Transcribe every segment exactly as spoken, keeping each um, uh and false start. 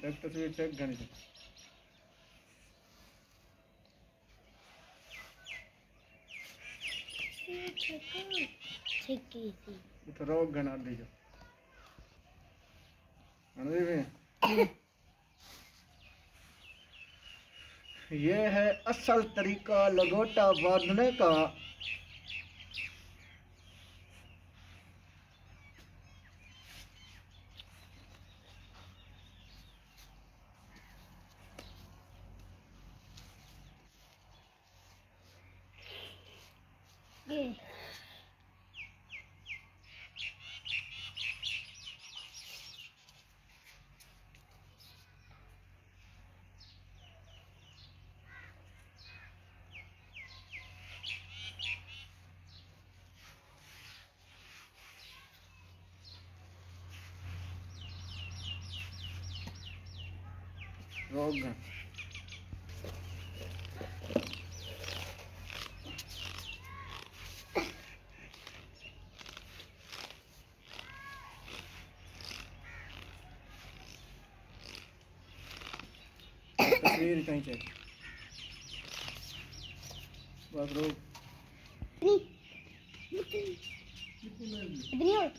एक तस्वीर चेक करनी थी। ठीक की थी तो रोक गना दीजो अनवी ये है असल तरीका लगोटा बांधने का। ये रोक गन तस्वीर कहीं चेक बस रोक इतनी और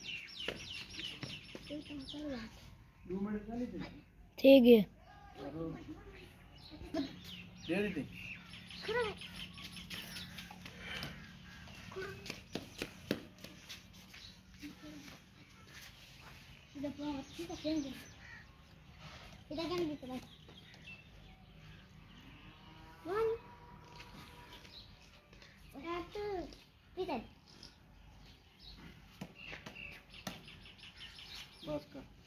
दो मिनट चली थी ठीक है दे दी थी इधर पर अच्छी तो खेल इधर क्या नहीं चला वन और टू इधर बस कर